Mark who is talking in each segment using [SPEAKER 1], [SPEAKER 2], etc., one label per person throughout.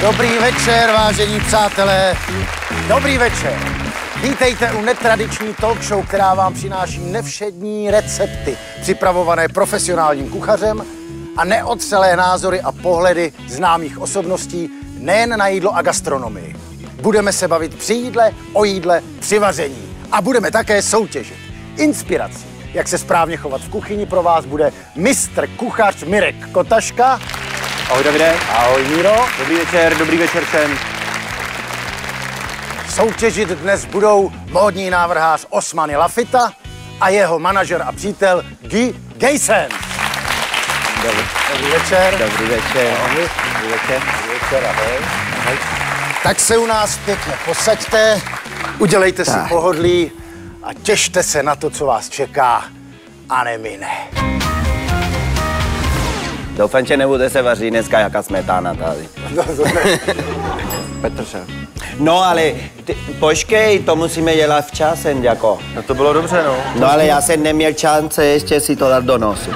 [SPEAKER 1] Dobrý večer, vážení přátelé. Dobrý večer. Vítejte u netradiční talk show, která vám přináší nevšední recepty, připravované profesionálním kuchařem a neotřelé názory a pohledy známých osobností nejen na jídlo a gastronomii. Budeme se bavit při jídle, o jídle, při vaření a budeme také soutěžit. Inspirací, jak se správně chovat v kuchyni, pro vás bude mistr kuchař Mirek Kotaška.
[SPEAKER 2] Ahoj Davide.
[SPEAKER 1] Ahoj Míro.
[SPEAKER 2] Dobrý večer všem.
[SPEAKER 1] Soutěžit dnes budou módní návrhář Osmany Lafita a jeho manažer a přítel Guy Geysens. Dobrý večer.
[SPEAKER 2] Dobrý večer.
[SPEAKER 1] Ahoj.
[SPEAKER 2] Dobrý večer.
[SPEAKER 1] Dobrý večer, ahoj. Ahoj. Tak se u nás pěkně posaďte, udělejte si pohodlí a těšte se na to, co vás čeká a nemine.
[SPEAKER 2] Doufám, že nebude se vařit dneska jaká smetana tady.
[SPEAKER 3] Petře.
[SPEAKER 2] No ale počkej, to musíme dělat včas, jako.
[SPEAKER 3] No to bylo dobře, no.
[SPEAKER 2] No ale já jsem neměl šance ještě si to dát do nosu.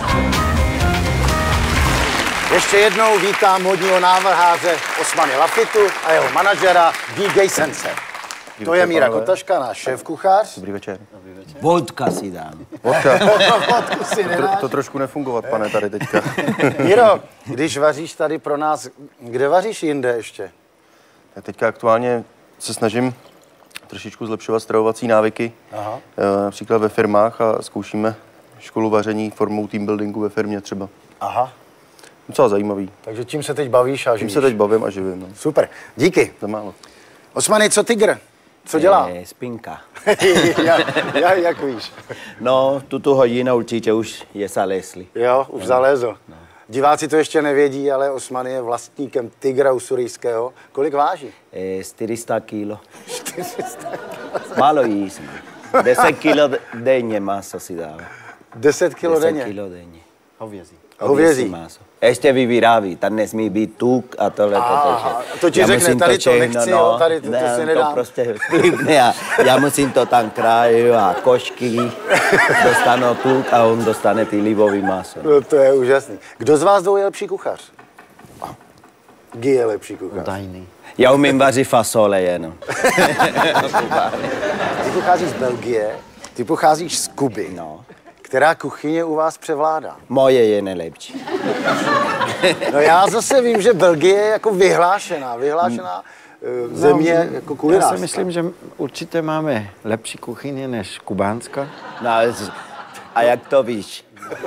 [SPEAKER 1] Ještě jednou vítám módního návrháře Osmany Lafitu a jeho manažera Guy Geysense. To je Míra Kotaška, náš šéf-kuchař.
[SPEAKER 3] Dobrý večer.
[SPEAKER 2] Vodka si dám.
[SPEAKER 3] Vodka.
[SPEAKER 1] Vodku si nedáš?
[SPEAKER 3] To trošku nefungovat, pane, tady teďka.
[SPEAKER 1] Míro, když vaříš tady pro nás, kde vaříš jinde ještě?
[SPEAKER 3] Tak teďka aktuálně se snažím trošičku zlepšovat stravovací návyky.
[SPEAKER 1] Aha.
[SPEAKER 3] Například ve firmách a zkoušíme školu vaření formou team buildingu ve firmě třeba.
[SPEAKER 1] Aha.
[SPEAKER 3] Docela zajímavý.
[SPEAKER 1] Takže tím se teď bavíš a živíš?
[SPEAKER 3] Tím se teď bavím a živím. No.
[SPEAKER 1] Super, díky.
[SPEAKER 3] Za málo.
[SPEAKER 1] Osmany, co tygr? Co dělá?
[SPEAKER 2] Spinka.
[SPEAKER 1] Jak víš?
[SPEAKER 2] No, tuto hodinu určitě už je zalezli.
[SPEAKER 1] Jo, už zalezl. No. Diváci to ještě nevědí, ale Osmany je vlastníkem tygra usurijského. Kolik váží?
[SPEAKER 2] 400 kilo. 400 kilo. Málo jísme. 10 kilo denně maso si dává.
[SPEAKER 1] 10 kilo denně?
[SPEAKER 2] 10 kilo denně.
[SPEAKER 1] Hovězí.
[SPEAKER 2] Maso. Ještě vyvyrábí, tam nesmí být tuk a tohle.
[SPEAKER 1] To ti řekne, tady to nechci, jo, tady to si nedám.
[SPEAKER 2] To prostě vplyvne já musím to tam krájit a košky, dostanu tuk a on dostane ty libový maso.
[SPEAKER 1] No to je úžasný. Kdo z vás dvou je lepší kuchař? Guy je lepší kuchař.
[SPEAKER 3] Tajný.
[SPEAKER 2] Já umím vařit fasole jenom.
[SPEAKER 1] Ty pocházíš z Belgie, ty pocházíš z Kuby.
[SPEAKER 2] No.
[SPEAKER 1] Která kuchyně u vás převládá?
[SPEAKER 2] Moje je nejlepší.
[SPEAKER 1] No já zase vím, že Belgie je jako vyhlášená země jako kulinářská.
[SPEAKER 4] Já si myslím, že určitě máme lepší kuchyně než kubánská.
[SPEAKER 2] No, a jak to víš?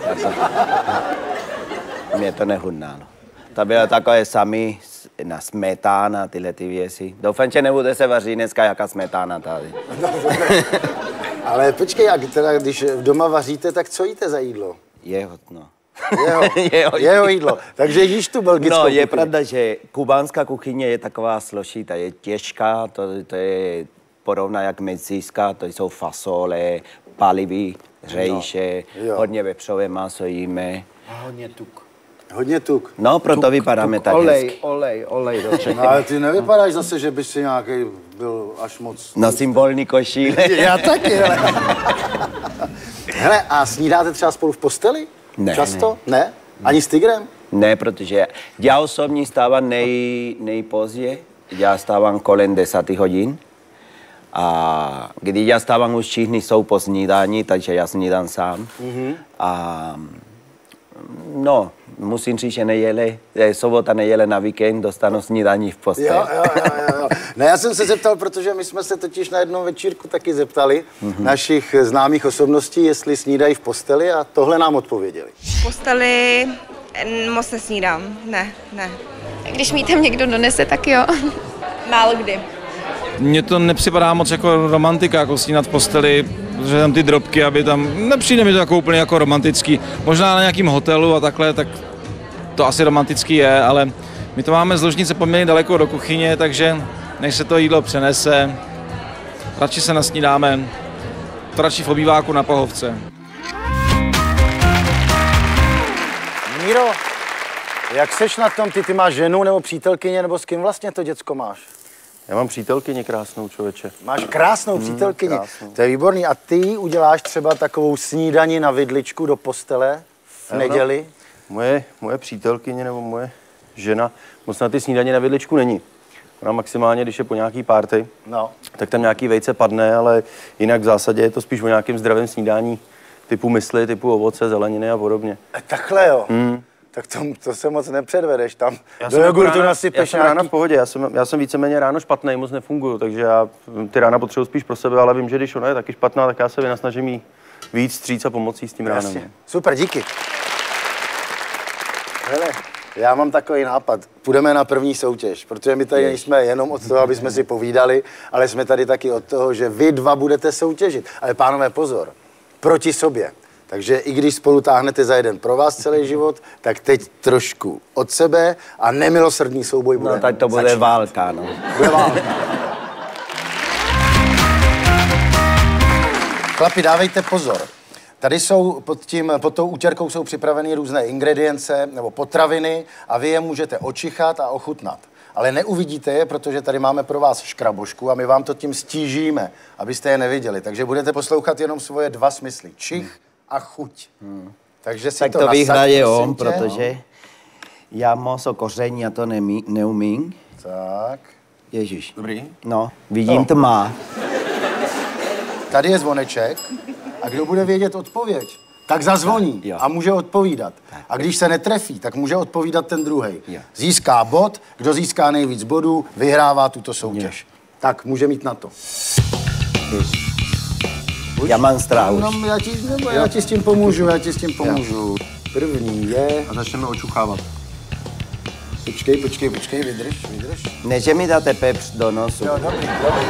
[SPEAKER 2] Mě to nechutnalo. To bylo takové sami na smetana, tyhle ty věci. Doufám, že nebude se vařit dneska jaká smetana tady.
[SPEAKER 1] Ale počkej, a teda, když doma vaříte, tak co jíte za jídlo?
[SPEAKER 2] Jehotno.
[SPEAKER 1] Jeho jídlo. Takže jíš tu belgickou
[SPEAKER 2] kuchyni. Je
[SPEAKER 1] kuchyni.
[SPEAKER 2] pravda, že kubánská kuchyně je taková složitá, je těžká, to je podobná jak mexická, to jsou fasole, palivy, řejše, hodně vepřové maso jíme.
[SPEAKER 4] A hodně tuk.
[SPEAKER 1] Hodně tuk.
[SPEAKER 2] No, proto vypadáme tak hezky.
[SPEAKER 4] Olej do čeho.
[SPEAKER 1] No, ale ty nevypadáš zase, že bys si nějaký byl až moc...
[SPEAKER 2] Nosím volný košíle.
[SPEAKER 1] Já taky, hele. Hele, a snídáte třeba spolu v posteli?
[SPEAKER 2] Ne.
[SPEAKER 1] Často? Ne? Ani s tygrem?
[SPEAKER 2] Ne, protože já osobně stávám nejpozději. Já stávám kolem 10 hodin. A když já stávám, už všichni jsou po snídání, takže já snídám sám. A no, musím říct, že sobota, neděle na víkend dostanu snídaní v posteli.
[SPEAKER 1] Jo. No já jsem se zeptal, protože my jsme se totiž na jednom večírku taky zeptali našich známých osobností, jestli snídají v posteli a tohle nám odpověděli.
[SPEAKER 5] V posteli moc nesnídám, ne.
[SPEAKER 6] Když mi tam někdo donese, tak jo.
[SPEAKER 5] Málo kdy.
[SPEAKER 7] Mně to nepřipadá moc jako romantika, jako snídat v posteli, že tam ty drobky, aby tam, nepřijde mi to jako úplně jako romantický. Možná na nějakým hotelu a takhle, tak to asi romantický je, ale my to máme z ložnice poměrně daleko do kuchyně, takže než se to jídlo přenese, radši se nasnídáme, to radši v obýváku na pohovce.
[SPEAKER 1] Míro, jak seš na tom? Ty máš ženu nebo přítelkyně, nebo s kým vlastně to děcko máš?
[SPEAKER 3] Já mám přítelkyni krásnou, člověče.
[SPEAKER 1] Máš krásnou přítelkyni,
[SPEAKER 3] krásnou.
[SPEAKER 1] To je výborný. A ty uděláš třeba takovou snídani na vidličku do postele v neděli?
[SPEAKER 3] Moje přítelkyně nebo moje žena moc na ty snídaně na vidličku není. Ona maximálně, když je po nějaký party,
[SPEAKER 1] No.
[SPEAKER 3] tak tam nějaký vejce padne, ale jinak v zásadě je to spíš o nějakém zdravém snídání typu mysli, typu ovoce, zeleniny a podobně.
[SPEAKER 1] Takhle jo. Tak to se moc nepředvedeš tam.
[SPEAKER 3] Já
[SPEAKER 1] Do
[SPEAKER 3] jsem
[SPEAKER 1] jogurtu
[SPEAKER 3] rána,
[SPEAKER 1] nasypeš
[SPEAKER 3] já jsem rána v pohodě, já jsem víceméně ráno špatný, moc nefunguju, takže já ty rána potřebuji spíš pro sebe, ale vím, že když ona je taky špatná, tak já se vynasnažím jí víc stříc a pomocí s tím ránem.
[SPEAKER 1] Jasně. Super, díky. Hele, já mám takový nápad. Půjdeme na první soutěž, protože my tady nejsme jenom od toho, aby jsme si povídali, ale jsme tady taky od toho, že vy dva budete soutěžit. Ale pánové, pozor, proti sobě. Takže i když spolu táhnete za jeden pro vás celý život, tak teď trošku od sebe a nemilosrdný souboj bude.
[SPEAKER 2] No tak to bude
[SPEAKER 1] začínat.
[SPEAKER 2] válka, no.
[SPEAKER 1] Bude válka. Chlapi, dávejte pozor. Tady jsou pod tou útěrkou jsou připraveny různé ingredience nebo potraviny a vy je můžete očichat a ochutnat. Ale neuvidíte je, protože tady máme pro vás škrabošku a my vám to tím stížíme, abyste je neviděli. Takže budete poslouchat jenom svoje dva smysly. Čich a chuť. Takže si
[SPEAKER 2] Tak
[SPEAKER 1] to
[SPEAKER 2] to
[SPEAKER 1] nasaď,
[SPEAKER 2] vyhraje
[SPEAKER 1] prosím
[SPEAKER 2] on,
[SPEAKER 1] tě.
[SPEAKER 2] protože já moc o koření já to neumím.
[SPEAKER 1] Tak.
[SPEAKER 2] Ježíš.
[SPEAKER 3] Dobrý.
[SPEAKER 2] No, vidím tma.
[SPEAKER 1] Tady je zvoneček a kdo bude vědět odpověď, tak zazvoní
[SPEAKER 2] Jo.
[SPEAKER 1] a může odpovídat. A když se netrefí, tak může odpovídat ten druhej.
[SPEAKER 2] Jo.
[SPEAKER 1] Získá bod, kdo získá nejvíc bodů, vyhrává tuto soutěž. Tak, může mít na to.
[SPEAKER 2] Já mám strach už.
[SPEAKER 1] No, já ti s tím pomůžu, První je...
[SPEAKER 3] A začneme očuchávat.
[SPEAKER 1] Počkej, vydrž.
[SPEAKER 2] Ne, že mi dáte pepř do nosu.
[SPEAKER 1] Jo, dobrý.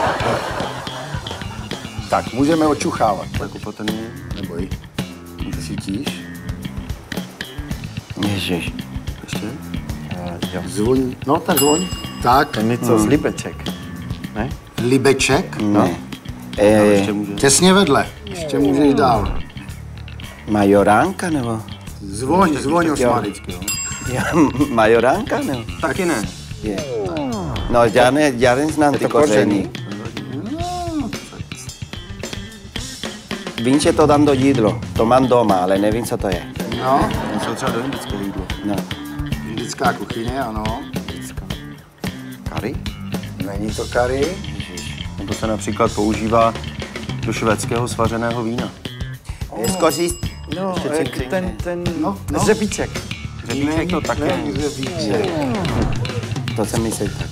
[SPEAKER 1] Tak, můžeme očuchávat.
[SPEAKER 3] Tak opatrně.
[SPEAKER 1] Neboj. Cítíš?
[SPEAKER 2] Ježíš.
[SPEAKER 3] Ještě?
[SPEAKER 1] Zvoň. No, tak zvoň. Tak.
[SPEAKER 4] Ten něco z Libeček. Ne?
[SPEAKER 1] Libeček.
[SPEAKER 2] No.
[SPEAKER 3] Ještě může.
[SPEAKER 1] Těsně vedle. Ještě můžeš dál.
[SPEAKER 2] Majoránka nebo?
[SPEAKER 1] Zvoň osmanicky, jo.
[SPEAKER 2] Majoránka nebo?
[SPEAKER 3] Taky ne.
[SPEAKER 2] Je. No, já neznám ty koření. Vím, že to dám do jídlo. To mám doma, ale nevím, co to je.
[SPEAKER 1] No,
[SPEAKER 3] To třeba do indického jídla.
[SPEAKER 2] No.
[SPEAKER 1] indická kuchyně, ano.
[SPEAKER 2] Kary?
[SPEAKER 1] Není to kary.
[SPEAKER 3] Nebo se například používá do švédského svařeného vína.
[SPEAKER 2] Je skoří...
[SPEAKER 4] No, ten
[SPEAKER 1] No.
[SPEAKER 4] řepíček.
[SPEAKER 3] Řebíček to také.
[SPEAKER 2] To jsem myslel tak.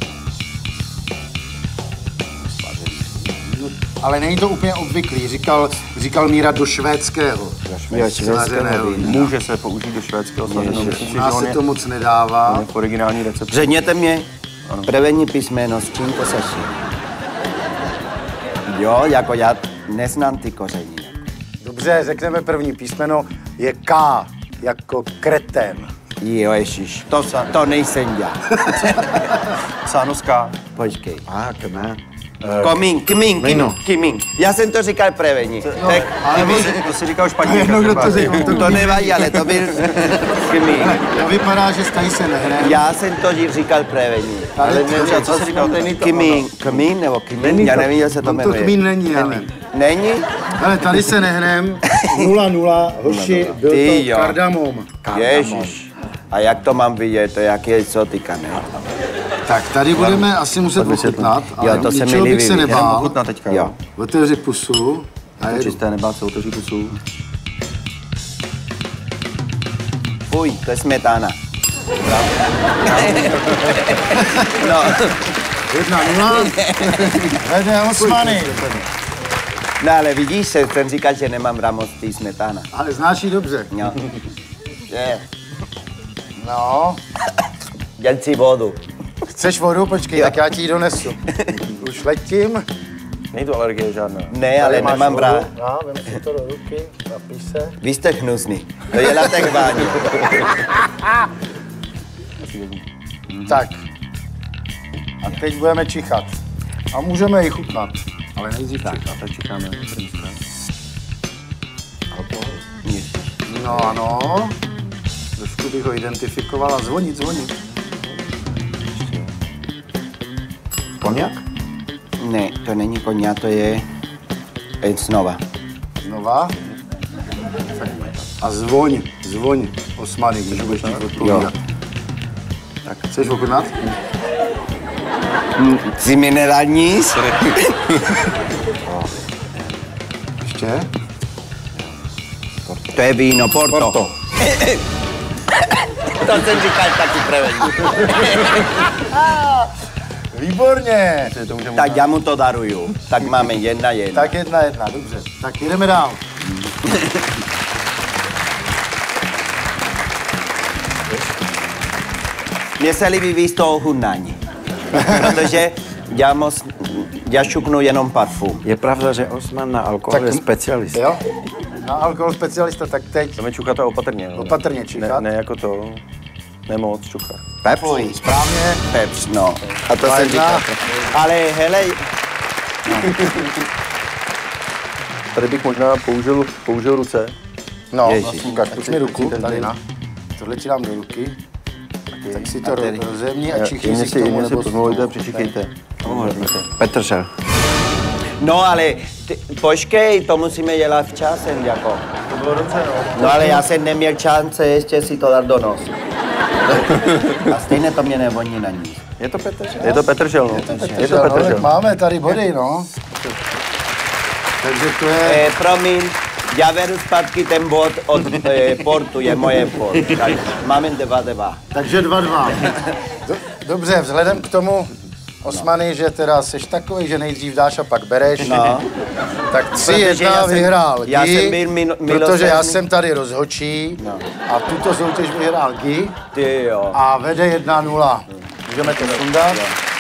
[SPEAKER 1] Ale není to úplně obvyklý, říkal Míra do švédského.
[SPEAKER 2] Jo, švédského vína.
[SPEAKER 3] Může se použít do švédského svařeného. Myslím si,
[SPEAKER 1] U nás
[SPEAKER 3] že on
[SPEAKER 1] se
[SPEAKER 3] je
[SPEAKER 1] to moc nedává.
[SPEAKER 3] v originální recepci.
[SPEAKER 2] Řekněte mě první písmeno, s čím to sešlo. Jo, jako já neznám ty koření.
[SPEAKER 1] Dobře, řekneme první písmeno. Je K, jako kretén.
[SPEAKER 2] Jo, ježiš, to nejsem já.
[SPEAKER 3] Psáno z K.
[SPEAKER 2] Počkej.
[SPEAKER 4] Kmé.
[SPEAKER 2] Kiming. Já jsem to říkal první. Tak,
[SPEAKER 3] To si říkal špatně.
[SPEAKER 1] Jedno, kdo to řekl.
[SPEAKER 2] to nevadí, ale to byl Kiming.
[SPEAKER 1] To vypadá, že tady se nehraje.
[SPEAKER 2] Já jsem to říkal první.
[SPEAKER 1] Ale
[SPEAKER 3] Co jsi říkal?
[SPEAKER 2] Kiming nebo Kiming, já nevím, jak se to
[SPEAKER 1] to
[SPEAKER 2] jmenuje.
[SPEAKER 1] kmín není, ale.
[SPEAKER 2] Není?
[SPEAKER 1] Ale tady se nehnem. 0-0, hoši, byl
[SPEAKER 2] Ty
[SPEAKER 1] to
[SPEAKER 2] jo.
[SPEAKER 1] kardamom.
[SPEAKER 2] Ježiš. A jak to mám vidět, to jak je exotika, ne?
[SPEAKER 1] Tak tady budeme asi muset ochutnat, ale
[SPEAKER 2] Jo, to se mi
[SPEAKER 1] ničeho bych
[SPEAKER 2] líbí.
[SPEAKER 1] se
[SPEAKER 3] Jenom
[SPEAKER 1] nebál.
[SPEAKER 3] ochutná teďka.
[SPEAKER 2] Jo.
[SPEAKER 1] Otevři pusu. A jedu.
[SPEAKER 3] Čisté nebát se, otevří pusu.
[SPEAKER 2] Fuj, to je smetana. No,
[SPEAKER 1] 1-0. Vede Osmany.
[SPEAKER 2] no ale vidíš, jsem říkal, že nemám rámoc tý smetana.
[SPEAKER 1] Ale znáš ji dobře.
[SPEAKER 2] No. Je.
[SPEAKER 1] No.
[SPEAKER 2] Jen si vodu.
[SPEAKER 1] Chceš vodu? Počkej, tak já ti ji donesu. Už letím.
[SPEAKER 3] Není to alergie žádná.
[SPEAKER 2] Ne, ale
[SPEAKER 1] Máš
[SPEAKER 2] nemám
[SPEAKER 1] vodu?
[SPEAKER 2] rád.
[SPEAKER 1] No, vem si to do ruky, napij se.
[SPEAKER 2] Vy jste hnusný. To je latek váně.
[SPEAKER 1] Tak. A teď budeme čichat. A můžeme ji chutnat. Ale nejdřív čichat.
[SPEAKER 3] Tak čekáme.
[SPEAKER 1] No ano. Trošku bych ho identifikovala. Zvonit.
[SPEAKER 3] Koněk?
[SPEAKER 2] Ne, to není koně, to je znova.
[SPEAKER 1] Znova. A zvoň. Osmany, když budeš ti odpovídat. Tak chceš ochutnat?
[SPEAKER 2] Jsi minerální?
[SPEAKER 1] Ještě?
[SPEAKER 2] To je víno, Porto. To jsem říkal taky prevenci.
[SPEAKER 1] Výborně.
[SPEAKER 2] Tak já mu to daruju. Tak máme 1-1.
[SPEAKER 1] Tak 1-1, dobře. Tak jdeme dál.
[SPEAKER 2] Mně se líbí víc to ochutnání. Protože já šuknu jenom parfum.
[SPEAKER 4] Je pravda, že Osman na alkohol je specialista.
[SPEAKER 1] Jo? Na alkohol specialista, tak teď
[SPEAKER 3] Tam je čuchat a opatrně. No.
[SPEAKER 1] opatrně číkat.
[SPEAKER 3] Ne jako to, nemoc čuchat.
[SPEAKER 2] Pepř.
[SPEAKER 1] Správně.
[SPEAKER 2] Pepř, no. A to
[SPEAKER 1] Dva
[SPEAKER 2] jsem
[SPEAKER 1] jedna.
[SPEAKER 2] říkal. Ale hele,
[SPEAKER 3] Tady bych možná použil ruce.
[SPEAKER 1] No,
[SPEAKER 2] Ježiš.
[SPEAKER 1] Lukáš, pojď mi ruku, tady na. Tohle ti dám do ruky. Tak si to rozjemni a čichni si k tomu, nebo
[SPEAKER 3] pozvolujte, přičichejte.
[SPEAKER 4] Petržel.
[SPEAKER 2] no ale počkej, to musíme dělat včasem, jako.
[SPEAKER 3] To bylo dobře, no.
[SPEAKER 2] No ale já jsem neměl šance ještě si to dát do nosu. A stejně to mě nevoní na ní.
[SPEAKER 4] Je to Petržel?
[SPEAKER 3] Je to petržel, no. Je to
[SPEAKER 1] No,
[SPEAKER 3] petržel.
[SPEAKER 1] tak máme tady body, no. Takže to je...
[SPEAKER 2] Promiň, já vedu zpátky ten bod od Portu, je moje bod. Tak máme 2-2.
[SPEAKER 1] Takže 2-2. Dobře, vzhledem k tomu, Osmany, že teda seš takový, že nejdřív dáš a pak bereš,
[SPEAKER 2] No.
[SPEAKER 1] tak
[SPEAKER 2] Protože
[SPEAKER 1] 3-1 vyhrál
[SPEAKER 2] já
[SPEAKER 1] Guy,
[SPEAKER 2] jsem byl
[SPEAKER 1] protože já
[SPEAKER 2] milosrdný.
[SPEAKER 1] jsem tady rozhodčí a tuto soutěž vyhrál Guy
[SPEAKER 2] Ty jo.
[SPEAKER 1] a vede 1-0. Můžeme to sundat?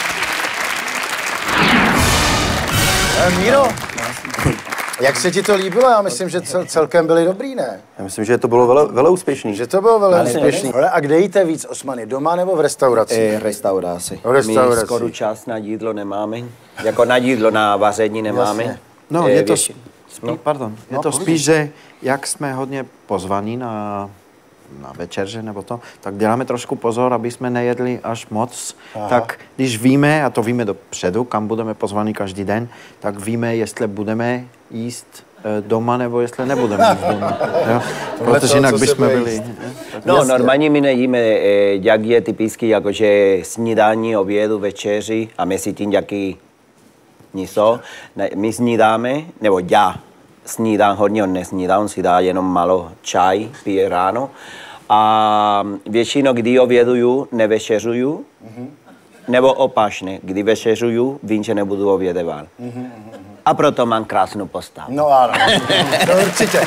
[SPEAKER 1] Míro, jak se ti to líbilo? Já myslím, že celkem byli dobrý, ne?
[SPEAKER 3] Já myslím, že to bylo vele úspěšný.
[SPEAKER 1] Že to bylo velmi úspěšný. A kde jíte víc, Osmany? Doma nebo v restauraci?
[SPEAKER 2] Restauraci.
[SPEAKER 1] V restauraci.
[SPEAKER 2] My skoro čas na jídlo nemáme. Jako na jídlo, na vaření nemáme.
[SPEAKER 1] Jasně.
[SPEAKER 4] No, je to,
[SPEAKER 2] většinou.
[SPEAKER 4] je to spíš, že jak jsme hodně pozvaní na večerže nebo to, tak děláme trošku pozor, aby jsme nejedli až moc. Aha. Tak když víme, a to víme dopředu, kam budeme pozvaní každý den, tak víme, jestli budeme jíst doma, nebo jestli nebudeme jíst doma. Jo? Protože jinak bychom byli...
[SPEAKER 2] No, normálně my nejíme, jak je typicky, jakože snídání, obědu, večeři a mezi tím jaký něco. My snídáme, nebo já snídám hodně, on nesnídá, on si dá jenom malo čaj, pije ráno. A většinou, kdy oběduju, nevečeřuju, nebo opačně, kdy večeřuju, vím, že nebudu obědovat. A proto mám krásnou postavu.
[SPEAKER 1] No ano, to určitě.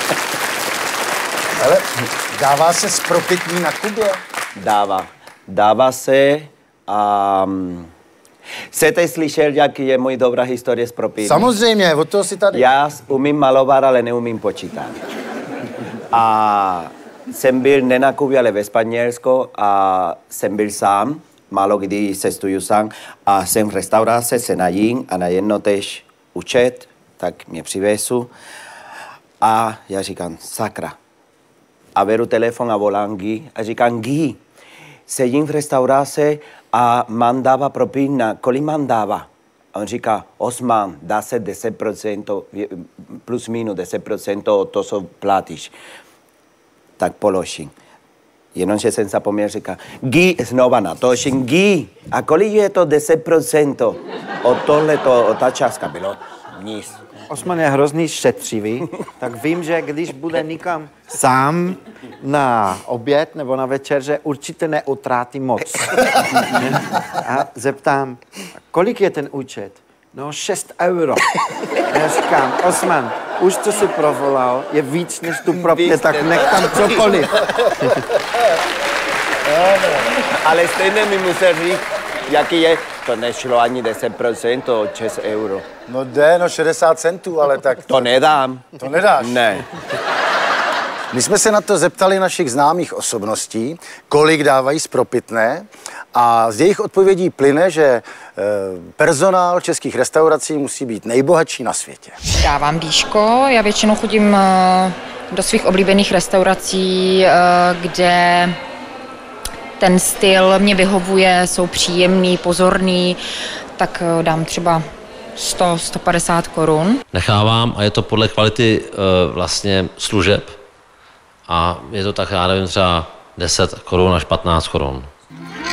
[SPEAKER 1] Ale dává se spropitní na Kubě?
[SPEAKER 2] Dává se a... Chcete slyšet, jak je můj dobrá historie s propitním?
[SPEAKER 1] Samozřejmě, od toho si tady.
[SPEAKER 2] Já umím malovat, ale neumím počítat. A jsem byl ne na Kubě, ale ve Španělsku a jsem byl sám, málo kdy cestuju sám a jsem v restauraci, se najím a najednou tež účet, tak mě přivezu a já říkám, sakra. A beru telefon a volám Guy a říkám, Guy, sedím v restauraci a mám dává propina, kolik mám dává? A on říká, Osman, dá se 10%, plus minus 10% to, co platíš. Tak položím. Jenomže jsem zapomněl, říká, Guy, znova natočím, Guy, a kolik je to 10%? Od tohleto, od ta částka bylo nic.
[SPEAKER 4] Osman je hrozný šetřivý, tak vím, že když bude nikam sám na oběd nebo na večeře, určitě neutrátí moc. A zeptám, kolik je ten účet? No 6 euro. Já říkám, Osman, už co si provolal, je víc než tu propně, tak nech tam cokoliv.
[SPEAKER 2] Ale stejně mi musel říct, jaký je, to nešlo ani 10%, od 6 euro.
[SPEAKER 1] No jde, no 60 centů, ale tak...
[SPEAKER 2] To nedám.
[SPEAKER 1] To nedáš?
[SPEAKER 2] Ne.
[SPEAKER 1] My jsme se na to zeptali našich známých osobností, kolik dávají spropitné a z jejich odpovědí plyne, že personál českých restaurací musí být nejbohatší na světě.
[SPEAKER 8] Dávám víško, já většinou chodím do svých oblíbených restaurací, kde ten styl mě vyhovuje, jsou příjemný, pozorný, tak dám třeba 100-150 korun.
[SPEAKER 9] Nechávám a je to podle kvality vlastně služeb a je to tak, já nevím, třeba 10 korun až 15 korun.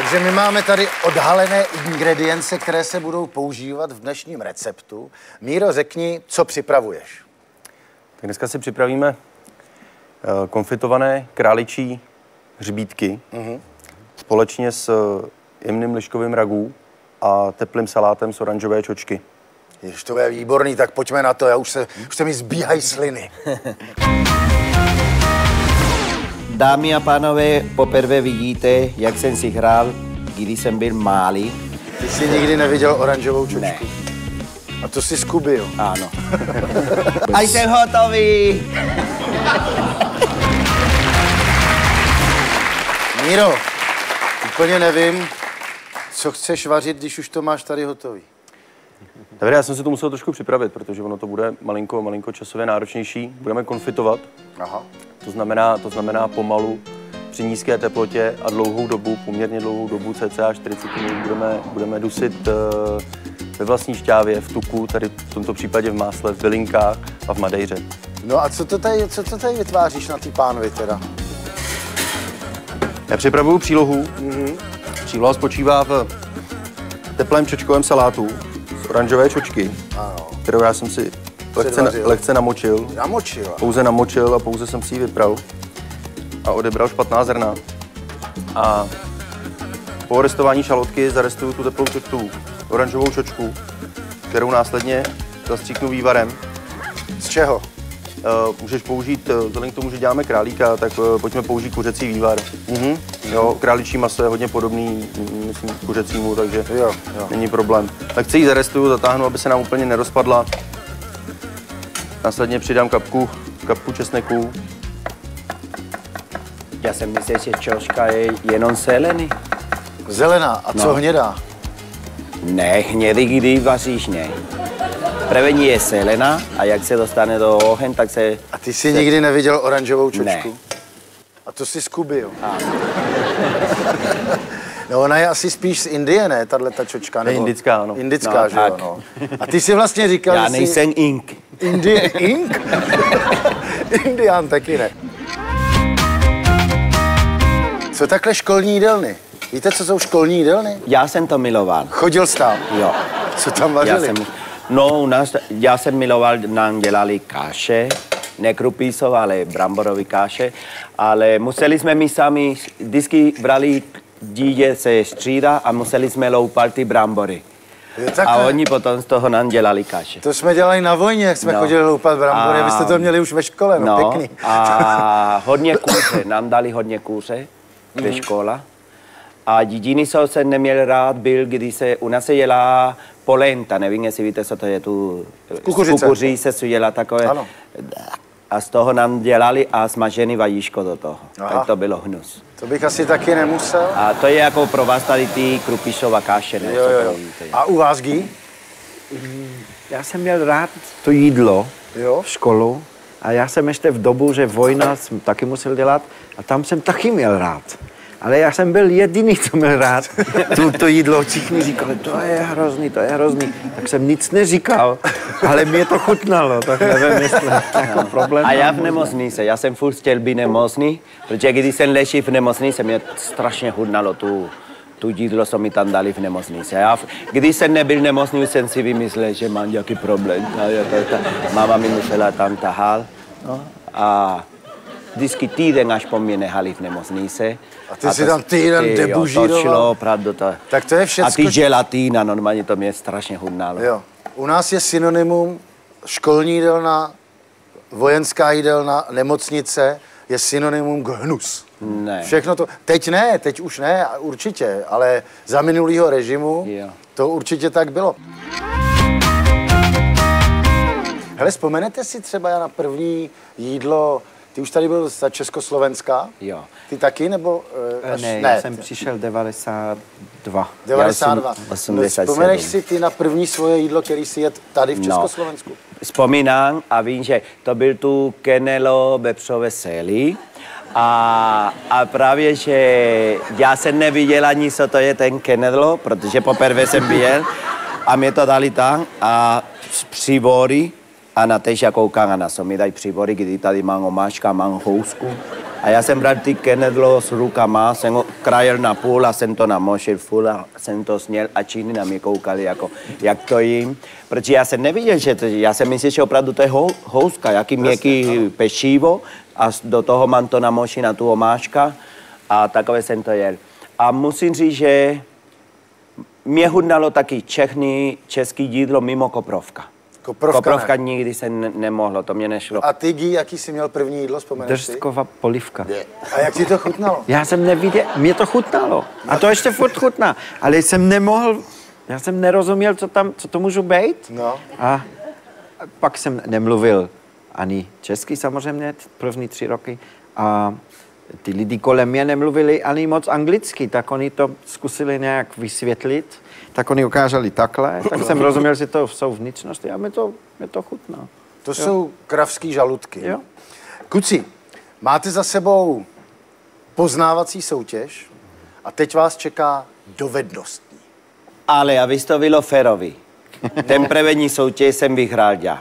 [SPEAKER 1] Takže my máme tady odhalené ingredience, které se budou používat v dnešním receptu. Míro, řekni, co připravuješ.
[SPEAKER 3] Tak dneska si připravíme konfitované králičí hřbítky společně s jemným liškovým ragú a teplým salátem z oranžové čočky.
[SPEAKER 1] Jež to je výborný, tak pojďme na to, už se mi zbíhají sliny.
[SPEAKER 2] Dámy a pánové, poprvé vidíte, jak jsem si hrál, když jsem byl malý.
[SPEAKER 1] Ty jsi nikdy neviděl oranžovou čočku?
[SPEAKER 2] Ne.
[SPEAKER 1] A to jsi z Kuby, jo?
[SPEAKER 2] Ano. A jsem hotový.
[SPEAKER 1] Míro, úplně nevím, co chceš vařit, když už to máš tady hotový.
[SPEAKER 3] Dobře, já jsem si to musel trošku připravit, protože ono to bude malinko časově náročnější. Budeme konfitovat.
[SPEAKER 1] Aha.
[SPEAKER 3] To znamená pomalu při nízké teplotě a dlouhou dobu, poměrně dlouhou dobu, cca 40 minut, budeme dusit ve vlastní šťávě, v tuku, tady v tomto případě v másle, v bylinkách a v madejře.
[SPEAKER 1] No a co to tady vytváříš na té pánvi teda?
[SPEAKER 3] Já připravuju přílohu. Příloha spočívá v teplém čočkovém salátu z oranžové čočky, kterou já jsem si lehce namočil. Pouze namočil a pouze jsem si ji vypral a odebral špatná zrna. A po restování šalotky zarestuju tu teplou tu oranžovou čočku, kterou následně zastříknu vývarem.
[SPEAKER 1] Z čeho?
[SPEAKER 3] Můžeš použít, vzhledem k tomu, že děláme králíka, tak pojďme použít kuřecí vývar. Jo, králičí maso je hodně podobný, myslím, kuřecímu, takže není problém. Tak si ji zarestuju, zatáhnu, aby se nám úplně nerozpadla. Následně přidám kapku česneku.
[SPEAKER 2] Já jsem myslel, že čočka je jenom zelený.
[SPEAKER 1] Zelená. A co hnědá?
[SPEAKER 2] Ne, hnědý, kdy vaříš, ne. První je zelená a jak se dostane do oheň, tak se...
[SPEAKER 1] A ty jsi nikdy neviděl oranžovou čočku?
[SPEAKER 2] Ne.
[SPEAKER 1] A to jsi z Kuby, jo? No ona je asi spíš z Indie, ne, tato čočka?
[SPEAKER 3] Nebo... Indická, ano.
[SPEAKER 1] Indická,
[SPEAKER 2] no,
[SPEAKER 1] že jo, no. A ty jsi vlastně říkal,
[SPEAKER 2] já
[SPEAKER 1] že jsi...
[SPEAKER 2] nejsem Ink.
[SPEAKER 1] Ink? Indián taky ne. Co takhle školní jídelny? Víte, co jsou školní jídelny?
[SPEAKER 2] Já jsem to miloval.
[SPEAKER 1] Chodil jsi tam?
[SPEAKER 2] Jo.
[SPEAKER 1] Co tam vařili?
[SPEAKER 2] Já jsem miloval, nám dělali kaše, ne krupísov, ale bramborový kaše, ale museli jsme my sami, vždycky brali dítě se střída a museli jsme loupat ty brambory. A oni potom z toho nám dělali kaše.
[SPEAKER 1] To jsme dělali na vojně, jak jsme chodili loupat brambory, vy jste to měli už ve škole, no pěkný.
[SPEAKER 2] A hodně kůře, nám dali hodně kůře ve škole. A jediný, co jsem neměl rád, byl, když se u nás se jela polenta, nevím, jestli víte, co to je tu... Kukuřice se dělá takové. Ano. A z toho nám dělali a smažený vajíčko do toho. Tak to bylo hnus.
[SPEAKER 1] To bych asi taky nemusel.
[SPEAKER 2] A to je jako pro vás tady ty krupíšova kaše, ne?
[SPEAKER 1] Jo. A u vás, Guy?
[SPEAKER 4] Já jsem měl rád to jídlo v školu a já jsem ještě v dobu, že vojna jsem taky musel dělat a tam jsem taky měl rád. Ale já jsem byl jediný, co měl rád to jídlo. Všichni říkali, to je hrozný. Tak jsem nic neříkal, ale mě to chutnalo, tak nevím, jestli jako problém.
[SPEAKER 2] A já v nemocnici, já jsem furt chtěl být nemocný, protože když jsem ležel v nemocnici, mě strašně chutnalo tu jídlo, co mi tam dali v nemocnici. Když jsem nebyl nemocný, jsem si vymyslel, že mám nějaký problém. Máma mi musela tam tahat. No, a vždycky týden až po mě nehali v nemocnici.
[SPEAKER 1] A ty si tam týden debužíroval?
[SPEAKER 2] To šlo opravdu to.
[SPEAKER 1] Tak to je všecko...
[SPEAKER 2] A ty želatína, normálně to mě strašně chutnalo.
[SPEAKER 1] Jo. U nás je synonymum školní jídelna, vojenská jídelna, nemocnice, je synonymum k hnus.
[SPEAKER 2] Ne.
[SPEAKER 1] Všechno to... Teď už ne, určitě, ale za minulýho režimu to určitě tak bylo. Hele, vzpomenete si třeba na první jídlo, ty už tady byl za Československa?
[SPEAKER 2] Jo.
[SPEAKER 1] Ty taky, nebo...
[SPEAKER 4] Ne, já jsem přišel 92.
[SPEAKER 1] 92.
[SPEAKER 2] 87.
[SPEAKER 1] Vzpomeneš si ty na první svoje jídlo, který si jet tady v Československu?
[SPEAKER 2] Vzpomínám a vím, že to byl tu kenelo vepřové sely. A právě, že já jsem neviděl ani, co to je ten kenelo, protože poprvé jsem viděl a mě to dali tam a přibory a na tež já koukám a na co mi dají přibory, kdy tady mám omáčka, mám housku A já jsem bral ty kenedlo s rukama, jsem ho krajel na půl a jsem to namočil furt a jsem to sněl a všichni na mě koukali, jako, jak to jim. Protože já jsem neviděl, že to, já jsem myslel, že opravdu to je houska, jaký měkký pečivo a do toho mám to namočit na tu omáčka a takové jsem to jel. A musím říct, že mě chutnalo taky český jídlo mimo Koprovka. Koprovka nikdy se nemohlo, to mě nešlo.
[SPEAKER 1] A ty, Guy, jaký jsi měl první jídlo, vzpomeneš si?
[SPEAKER 4] Držskova polivka.
[SPEAKER 1] A jak ti to chutnalo?
[SPEAKER 4] Já jsem neviděl, mě to chutnalo. A to ještě furt chutná. Ale jsem nemohl, já jsem nerozuměl, co to můžu být.
[SPEAKER 1] No.
[SPEAKER 4] A pak jsem nemluvil ani česky samozřejmě, první 3 roky. A ty lidi kolem mě nemluvili ani moc anglicky, tak oni to zkusili nějak vysvětlit. Tak oni ukázali takhle, tak jsem rozuměl, že to jsou vnitřnosti a mě to chutná.
[SPEAKER 1] To jsou kravský žaludky.
[SPEAKER 4] Jo.
[SPEAKER 1] Kuci, máte za sebou poznávací soutěž a teď vás čeká dovednostní.
[SPEAKER 2] Ale aby to bylo férový. Ten první soutěž jsem vyhrál já.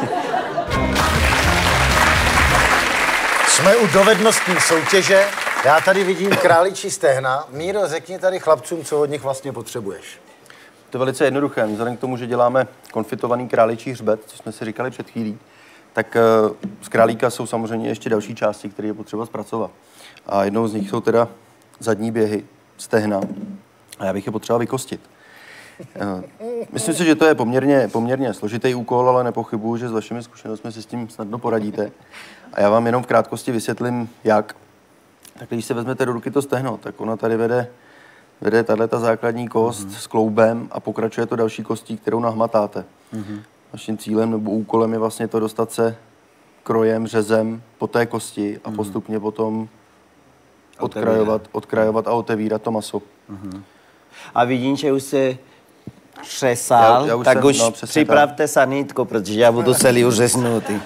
[SPEAKER 1] Jsme u dovednostní soutěže. Já tady vidím králičí stehna. Míro, řekni tady chlapcům, co od nich vlastně potřebuješ.
[SPEAKER 3] To je velice jednoduché. Vzhledem k tomu, že děláme konfitovaný králičí hřbet, co jsme si říkali před chvílí, tak z králíka jsou samozřejmě ještě další části, které je potřeba zpracovat. A jednou z nich jsou teda zadní běhy, stehna. A já bych je potřeboval vykostit. Myslím si, že to je poměrně složitý úkol, ale nepochybuju, že s vašimi zkušenostmi si s tím snadno poradíte. A já vám jenom v krátkosti vysvětlím, jak. Tak když se vezmete do ruky to stehno, tak ona tady vede tato základní kost s kloubem a pokračuje to další kostí, kterou nahmatáte. Naším cílem nebo úkolem je vlastně to dostat se krojem, řezem po té kosti a postupně potom odkrajovat a otevírat to maso.
[SPEAKER 2] A vidím, že už se řezal, tak už připravte sanitku, protože já budu celý už řeznutý.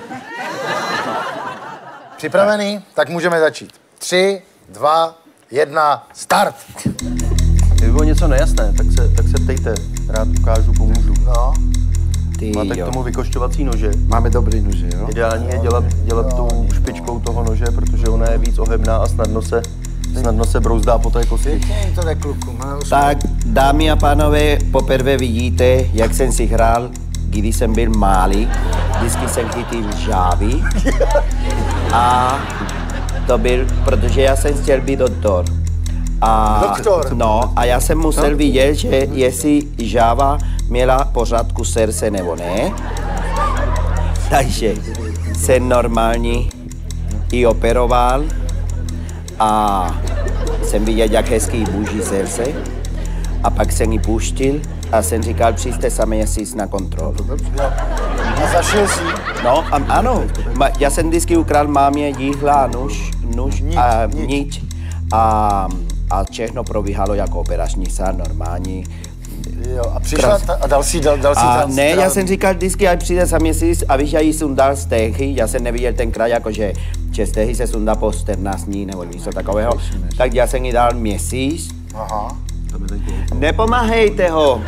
[SPEAKER 1] Připravený? Tak můžeme začít. 3, 2, 1, start!
[SPEAKER 3] Kdyby bylo něco nejasné, tak se ptejte. Rád ukážu, pomůžu.
[SPEAKER 1] No.
[SPEAKER 3] Máte k tomu vykošťovací nože.
[SPEAKER 4] Máme dobrý nože, jo?
[SPEAKER 3] Ideální je dělat tou špičkou toho nože, protože ona je víc ohebná a snadno se brouzdá po té kosti.
[SPEAKER 1] Pěkně to jde, kluku.
[SPEAKER 2] Tak, dámy a pánové, poprvé vidíte, jak jsem si hrál, když jsem byl malý. Vždycky jsem chytil žávy. A to byl, protože já jsem chtěl být doktor.
[SPEAKER 1] Doktor?
[SPEAKER 2] No, a já jsem musel vidět, že jestli žáva měla pořádku srdce nebo ne. Takže jsem normální i operoval a jsem viděl, jak hezký bůží srdce. A pak jsem ji pustil a jsem říkal, přijďte za měsíc na kontrolu.
[SPEAKER 1] A zašil si?
[SPEAKER 2] No, ano. Já jsem vždycky ukradl mámě jíhla, nůž a niť. A všechno probíhalo jako operační sál, normální.
[SPEAKER 1] Jo, a přišla a dal si tam
[SPEAKER 2] ne, já jsem říkal vždycky, ať přijde za měsíc, abych já jí sundal stehy. Já jsem neviděl tenkrát, jakože stehy se sundá po 14 dní nebo něco takového. Tak já jsem jí dal měsíc.
[SPEAKER 1] Aha.
[SPEAKER 2] Nepomáhejte ho.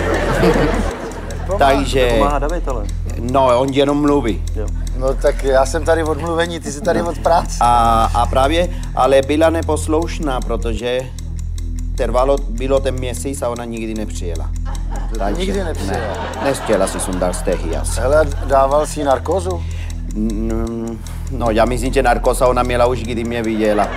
[SPEAKER 2] Takže...
[SPEAKER 3] Pomáhá David, ale...
[SPEAKER 2] No, on jenom mluví.
[SPEAKER 3] Jo.
[SPEAKER 1] No tak já jsem tady od mluvení, ty jsi tady od práce.
[SPEAKER 2] A právě, ale byla neposloušná, protože bylo ten měsíc a ona nikdy nepřijela. Takže,
[SPEAKER 1] Nikdy nepřijela?
[SPEAKER 2] Ne, nechtěla si sundat stehy asi.
[SPEAKER 1] Hele, dával si narkózu?
[SPEAKER 2] No, já myslím, že narkóza ona měla už, kdy mě viděla.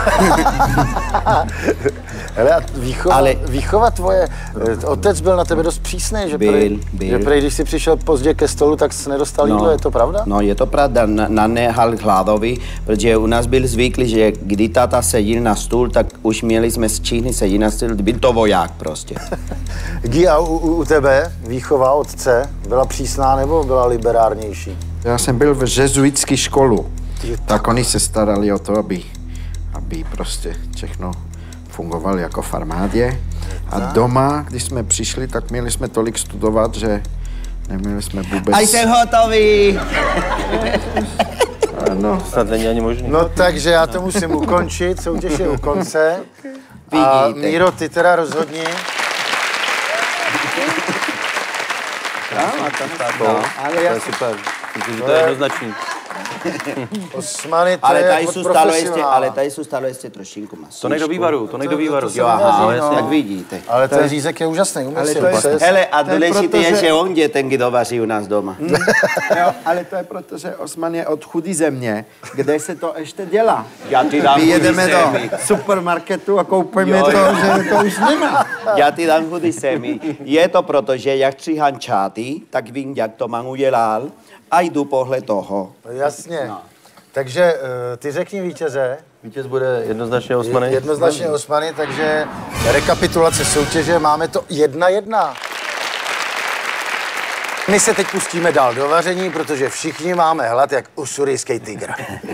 [SPEAKER 1] Hele, a výchova tvoje, otec byl na tebe dost přísný, že
[SPEAKER 2] byl.
[SPEAKER 1] Že prej, když jsi přišel pozdě ke stolu, tak jsi nedostal jídlo, je to pravda?
[SPEAKER 2] No, je to pravda, nanechal hladový, protože u nás byl zvyklý, že kdy táta sedil na stůl, tak už měli jsme všichni sedět na stůl, byl to voják prostě.
[SPEAKER 1] Guy, a u tebe výchova otce byla přísná nebo byla liberárnější?
[SPEAKER 4] Já jsem byl v jezuitské školu, tak oni se starali o to, aby prostě všechno fungovalo jako v armádě. A doma, když jsme přišli, tak měli jsme tolik studovat, že neměli jsme vůbec...
[SPEAKER 2] A jsem hotový!
[SPEAKER 3] Ano. Snad není ani možný.
[SPEAKER 1] No takže já to musím ukončit, soutěž je u konce. A Míro, ty teda rozhodni.
[SPEAKER 3] Ale to je super. Myslím, že to je jednoznačný.
[SPEAKER 1] Osmany, to
[SPEAKER 2] ale
[SPEAKER 1] je
[SPEAKER 2] tady
[SPEAKER 1] od
[SPEAKER 2] ale tady zůstalo ještě trošinku maso.
[SPEAKER 3] To nejde do vývaru, to nejde do vývaru.
[SPEAKER 2] Jo, aha, jak vidíte.
[SPEAKER 1] Ale ten řízek je úžasný,
[SPEAKER 2] Hele, a důležité je, že on je ten, kdo vaří u nás doma.
[SPEAKER 4] Jo, ale to je proto, že Osman je od chudé země, kde se to ještě dělá.
[SPEAKER 2] Já ti dám
[SPEAKER 4] My jedeme
[SPEAKER 2] chudý
[SPEAKER 4] do
[SPEAKER 2] semi.
[SPEAKER 4] supermarketu a koupíme to, že to už nemá.
[SPEAKER 2] Já ti dám chudý semi. Je to proto, že jak stříhám čáty, tak vím, jak to mám udělal a jdu podle toho.
[SPEAKER 1] Jasně. No. Takže ty řekni vítěze.
[SPEAKER 3] Vítěz bude jednoznačně Osmany.
[SPEAKER 1] Jednoznačně Osmany, takže rekapitulace soutěže, máme to 1-1. My se teď pustíme dál do vaření, protože všichni máme hlad jak usurijský tygr.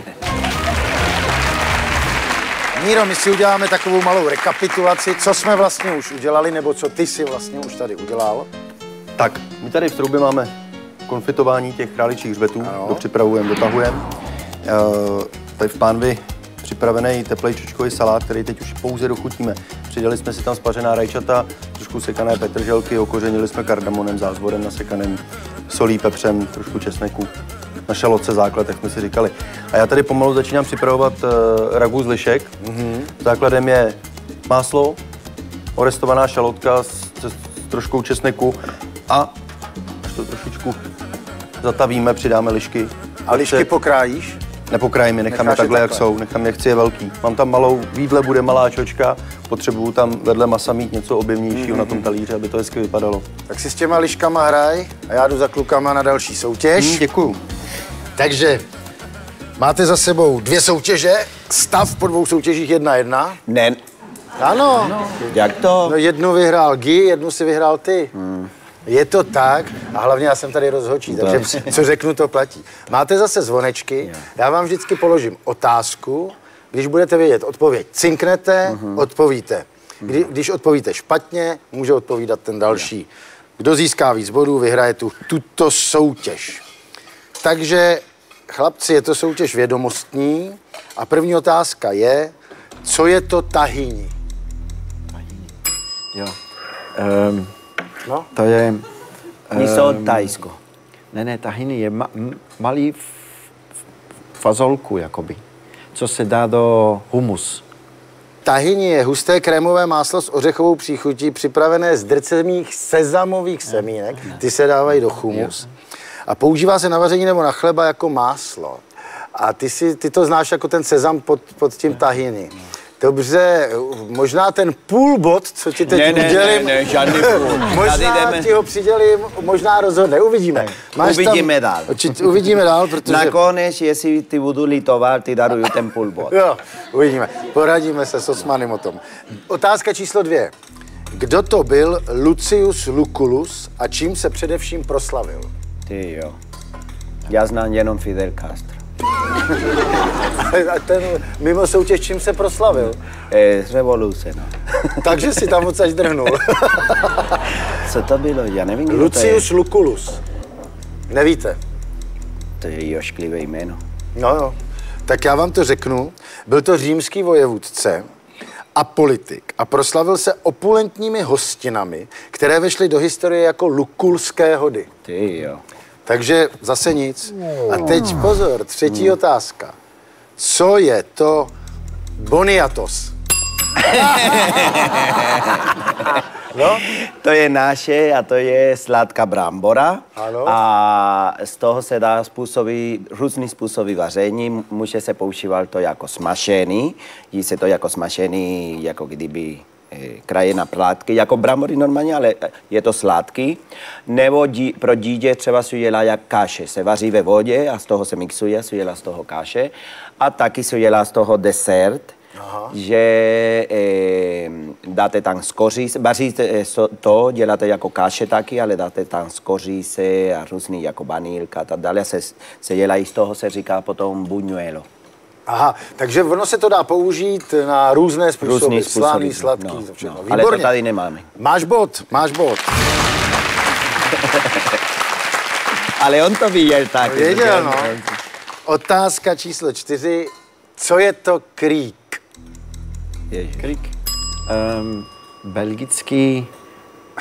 [SPEAKER 1] Míro, my si uděláme takovou malou rekapitulaci, co jsme vlastně už udělali, nebo co ty si vlastně už tady udělal.
[SPEAKER 3] Tak, my tady v troubě máme konfitování těch králičích hřbetů, to připravujeme, dotahujeme. Tady v pánvi připravený teplej čočkový salát, který teď už pouze dochutíme. Přidali jsme si tam spařená rajčata, trošku sekané petrželky, okořenili jsme kardamonem, zázvorem nasekaným, solí, pepřem, trošku česneku. Na šalotce základ, jak jsme si říkali. A já tady pomalu začínám připravovat ragu z lišek. Základem je máslo, orestovaná šalotka s troškou česneku a až to trošičku zatavíme, přidáme lišky.
[SPEAKER 1] A lišky pokrájíš?
[SPEAKER 3] Nepokrájím je, nechám je takhle, jak jsou, nechci je velký. Mám tam malou, výdle bude malá čočka, potřebuju tam vedle masa mít něco objemnějšího na tom talíři, aby to hezky vypadalo.
[SPEAKER 1] Tak si s těma liškama hraj a já jdu za klukama na další soutěž.
[SPEAKER 3] Děkuju.
[SPEAKER 1] Takže máte za sebou 2 soutěže, stav po 2 soutěžích 1-1.
[SPEAKER 2] Ne.
[SPEAKER 1] Ano.
[SPEAKER 2] Jak to?
[SPEAKER 1] No jednu vyhrál Guy, jednu si vyhrál ty. Je to tak a hlavně já jsem tady rozhodčí, takže co řeknu, to platí. Máte zase zvonečky, já vám vždycky položím otázku, když budete vědět odpověď, cinknete, odpovíte. Když odpovíte špatně, může odpovídat ten další. Kdo získá víc bodů, vyhraje tuto soutěž. Takže, chlapci, je to soutěž vědomostní a první otázka je, co je to tahini?
[SPEAKER 4] Jo. No? To je...
[SPEAKER 2] Miso Thajsko.
[SPEAKER 4] Ne, tahini je malý fazolku, jakoby, co se dá do humus.
[SPEAKER 1] Tahini je husté krémové máslo s ořechovou příchutí, připravené z drcených sezamových semínek. Ty se dávají do humus. A používá se na vaření nebo na chleba jako máslo. A ty to znáš jako ten sezam pod tím tahini. Dobře, možná ten půl bod, co ti teď udělím.
[SPEAKER 2] Ne, žádný půl.
[SPEAKER 1] Možná ti ho přidělím, možná rozhodne, uvidíme.
[SPEAKER 2] Uvidíme dál.
[SPEAKER 1] Uvidíme dál, protože...
[SPEAKER 2] Nakonec, jestli ty budu litovat, ty daruju ten půl bod.
[SPEAKER 1] Jo, uvidíme. Poradíme se s Osmanem o tom. Otázka číslo 2. Kdo to byl Lucius Lucullus a čím se především proslavil?
[SPEAKER 2] Ty jo. Já znám jenom Fidel Castro.
[SPEAKER 1] A ten mimo soutěž čím se proslavil?
[SPEAKER 2] Z revoluce, no.
[SPEAKER 1] Takže si tam odsaď drhnul.
[SPEAKER 2] Co to bylo? Já nevím, kdo
[SPEAKER 1] Lucius to je. Lucullus. Nevíte?
[SPEAKER 2] To je ošklivé jméno.
[SPEAKER 1] No. Tak já vám to řeknu. Byl to římský vojevůdce a politik a proslavil se opulentními hostinami, které vešly do historie jako Luculské hody.
[SPEAKER 2] Ty jo.
[SPEAKER 1] Takže zase nic. A teď pozor, 3. otázka. Co je to boniatos?
[SPEAKER 2] No? To je naše a to je sladká brambora.
[SPEAKER 1] Ano.
[SPEAKER 2] A z toho se dá různý způsoby vaření. Může se používat to jako smažený. Jí se to jako smažený, jako kdyby kraje na plátky, jako brambory normálně, ale je to sladký. Nebo pro dítě třeba se dělá jak kaše. Se vaří ve vodě a z toho se mixuje, se dělá z toho kaše. A taky se dělá z toho desert, že dáte tam skořice, vaříte to, děláte jako kaše taky, ale dáte tam skořice a různý jako vanilka a tak dále. Se dělají z toho, se říká potom buñuelo.
[SPEAKER 1] Aha, takže ono se to dá použít na různé způsoby. Slaný, sladký,
[SPEAKER 2] no. Ale to tady nemáme.
[SPEAKER 1] Máš bod.
[SPEAKER 2] Ale on to viděl taky.
[SPEAKER 1] Věděl, no. Otázka číslo 4. Co je to krík?
[SPEAKER 2] Krík?
[SPEAKER 4] Belgický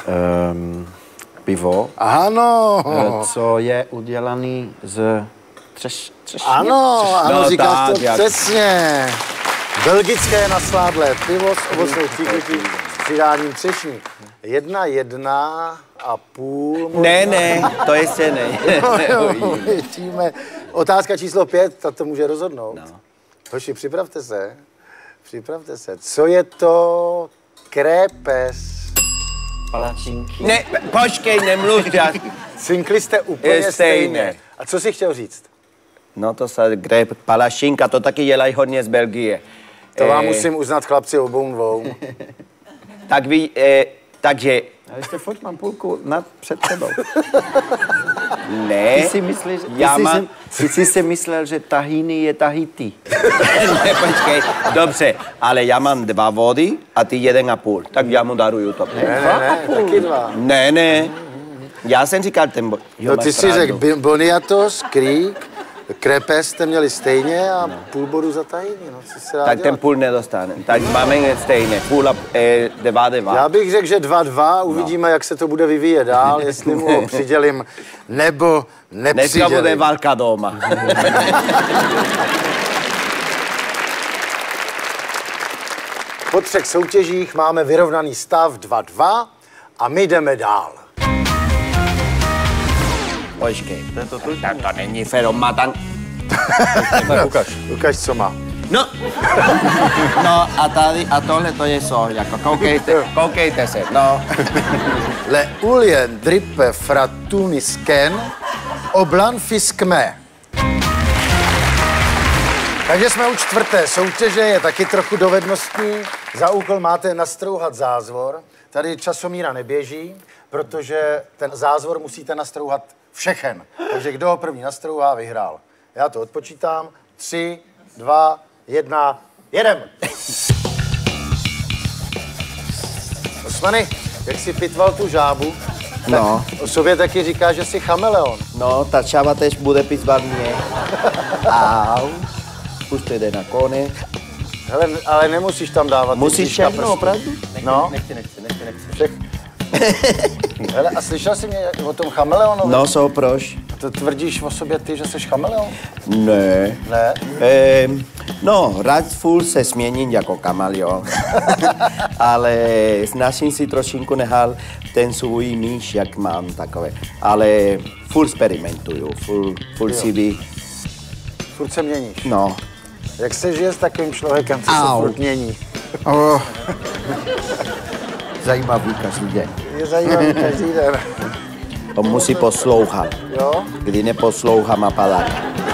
[SPEAKER 4] pivo.
[SPEAKER 1] Ano.
[SPEAKER 4] Co je udělaný z
[SPEAKER 1] Ano,
[SPEAKER 2] No,
[SPEAKER 1] říkáš to
[SPEAKER 2] tak,
[SPEAKER 1] přesně. Belgické nasládlé pivo s ovocnou příchutí s přidáním třešní. 1,5.
[SPEAKER 2] Ne, to ještě ne.
[SPEAKER 1] Vidíme. Otázka číslo 5, ta to může rozhodnout.
[SPEAKER 2] No.
[SPEAKER 1] Hoši, připravte se. Co je to krépes?
[SPEAKER 4] Palačinky.
[SPEAKER 2] Ne, počkej, nemluv.
[SPEAKER 1] Cinkli jste úplně stejně. A co jsi chtěl říct?
[SPEAKER 2] No to se grep palašinka, to taky dělají hodně z Belgie.
[SPEAKER 1] To vám musím uznat, chlapci, obou dvou.
[SPEAKER 2] Tak vy, takže...
[SPEAKER 4] A ještě furt mám půlku před tebou.
[SPEAKER 2] Ne,
[SPEAKER 4] Ty jsi si myslel, že tahini je Tahiti.
[SPEAKER 2] ne, počkej, dobře, ale já mám 2 vody a ty 1,5, tak já mu daruju to.
[SPEAKER 1] Ne, taky 2.
[SPEAKER 2] Ne, já jsem říkal ten...
[SPEAKER 1] No ty si řekl Boniatos, Creek, krépes jste měli stejně a půl bodu za tahini, no co se dá
[SPEAKER 2] Tak
[SPEAKER 1] dělat?
[SPEAKER 2] ten půl nedostane, tak máme stejně, půl a 2.
[SPEAKER 1] Já bych řekl, že 2-2, uvidíme, jak se to bude vyvíjet dál, jestli mu ho přidělím nebo nepřidělím.
[SPEAKER 2] Dneska bude válka doma.
[SPEAKER 1] Po 3 soutěžích máme vyrovnaný stav 2-2 a my jdeme dál.
[SPEAKER 2] Počkej, to není fér, on má tam...
[SPEAKER 1] Ukaž, co má.
[SPEAKER 2] No, a tady, a tohle to je so, jako koukejte se, no.
[SPEAKER 1] Le ulien drippe fratunisken oblan fiskme. Takže jsme u 4. soutěže, je taky trochu dovednostní. Za úkol máte nastrouhat zázvor. Tady časomíra neběží, protože ten zázvor musíte nastrouhat všechen. Takže kdo ho první nastrouhá, vyhrál. Já to odpočítám. 3, 2, 1, jedem! Osmany, jak jsi pitval tu žábu,
[SPEAKER 4] No.
[SPEAKER 1] o sobě taky říká, že jsi chameleon.
[SPEAKER 4] No, ta čáva tež bude pitvat mě. Au. Už to jde na konec.
[SPEAKER 1] Hele, ale nemusíš tam dávat.
[SPEAKER 4] Musíš všechno, opravdu?
[SPEAKER 1] No. Nechci. Hele, a slyšel jsi mě o tom chameleonovi?
[SPEAKER 4] No, so proč?
[SPEAKER 1] To tvrdíš o sobě ty, že jsi chameleon?
[SPEAKER 2] Ne.
[SPEAKER 1] Ne?
[SPEAKER 2] No, rád furt se změním jako kameleon, ale snažím si trošinku nechat ten svůj míš, jak mám takové, ale furt experimentuju, furt si
[SPEAKER 1] Furt se měníš.
[SPEAKER 2] No.
[SPEAKER 1] Jak se žije s takovým člověkem, co se furt mění?
[SPEAKER 4] Oh. Zajímavý každý den.
[SPEAKER 1] Je zajímavý každý den.
[SPEAKER 2] On musí poslouchat.
[SPEAKER 1] Jo?
[SPEAKER 2] Kdy neposlouchá, má padáka.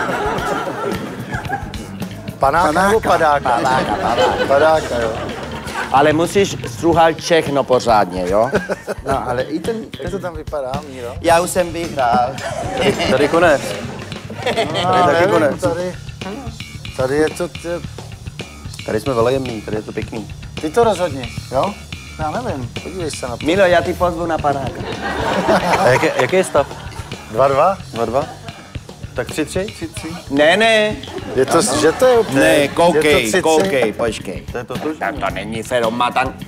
[SPEAKER 1] Panáka nebo padáka? Padáka, jo.
[SPEAKER 2] Ale musíš struhat všechno pořádně, jo?
[SPEAKER 4] No, ale i ten...
[SPEAKER 1] Jak to tam vypadá, Míro?
[SPEAKER 2] Já už jsem vyhrál.
[SPEAKER 3] Tady konec.
[SPEAKER 1] No,
[SPEAKER 3] taky konec.
[SPEAKER 1] Tady je to...
[SPEAKER 3] Tady jsme velejemný, tady je to pěkný.
[SPEAKER 1] Ty to rozhodni, jo? Já nevím, podívej se na to.
[SPEAKER 2] Milo, já ti pozvu na padáka.
[SPEAKER 3] A jaký je stav?
[SPEAKER 1] 2-2?
[SPEAKER 3] 2-2? Tak 3-3?
[SPEAKER 2] Ne.
[SPEAKER 1] Je to, že to je úplně...
[SPEAKER 2] Ne,
[SPEAKER 1] je to
[SPEAKER 2] koukej, počkej.
[SPEAKER 3] To je to tuž?
[SPEAKER 2] Tak to není fér, on má tam...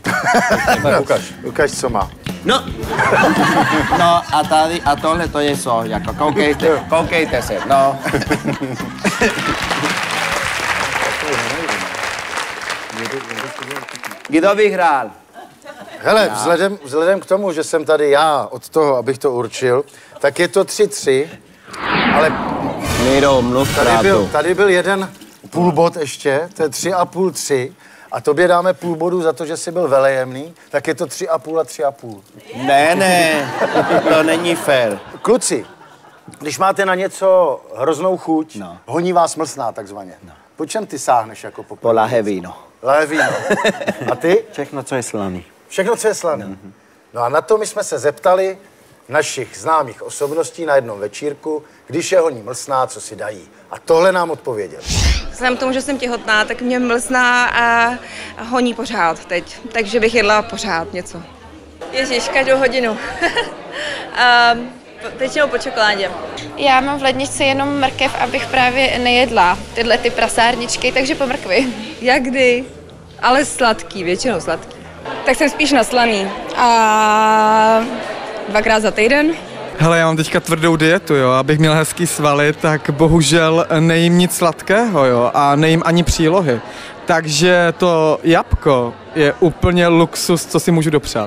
[SPEAKER 1] Ukaž, co má.
[SPEAKER 2] No a tady, a tohle to je so, jako koukejte se, no. Kdo vyhrál?
[SPEAKER 1] Hele, vzhledem k tomu, že jsem tady já od toho, abych to určil, tak je to 3-3, ale
[SPEAKER 2] Míro, mluv pravdu.
[SPEAKER 1] tady byl jeden půl bod ještě, to je 3,5-3, a tobě dáme půl bodu za to, že jsi byl velejemný, tak je to 3,5 a 3,5.
[SPEAKER 2] Ne, to není fér.
[SPEAKER 1] Kluci, když máte na něco hroznou chuť,
[SPEAKER 2] No.
[SPEAKER 1] honí vás mlsná takzvaně. Po čem ty sáhneš jako po
[SPEAKER 2] Po lahé víno.
[SPEAKER 1] lahé víno. A ty?
[SPEAKER 4] Všechno, co je slaný.
[SPEAKER 1] Všechno, co je slané. No a na to my jsme se zeptali našich známých osobností na jednom večírku, když je honí mlsná, co si dají. A tohle nám odpověděl.
[SPEAKER 5] Vzhledem k tomu, že jsem těhotná, tak mě mlsná a honí pořád teď. Takže bych jedla pořád něco.
[SPEAKER 10] Ježíš, každou hodinu. Většinou po čokoládě.
[SPEAKER 6] Já mám v ledničce jenom mrkev, abych právě nejedla tyhle ty prasárničky, takže po mrkvi.
[SPEAKER 10] Jak kdy? Ale sladký, většinou sladký. Tak jsem spíš na slaný. A 2krát za týden.
[SPEAKER 11] Hele, já mám teďka tvrdou dietu, jo, abych měl hezký svaly, tak bohužel nejím nic sladkého, jo, a nejím ani přílohy. Takže to jabko je úplně luxus, co si můžu dopřát.